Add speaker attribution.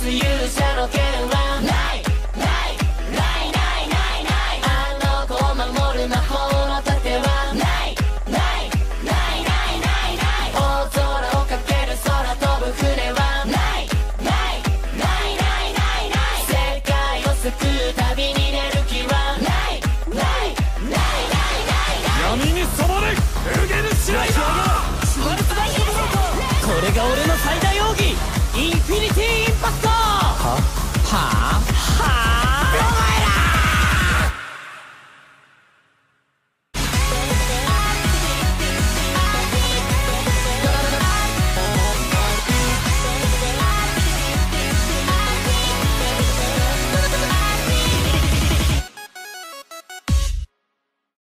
Speaker 1: す勇者の剣はないないないないないない。あの子を守る魔法の盾はないないないないないない。大空をかける空飛ぶ船はないないないないないない。世界を救う旅に出る気はないないないないない。
Speaker 2: 闇に染まれエルゲルシライダー。これが俺の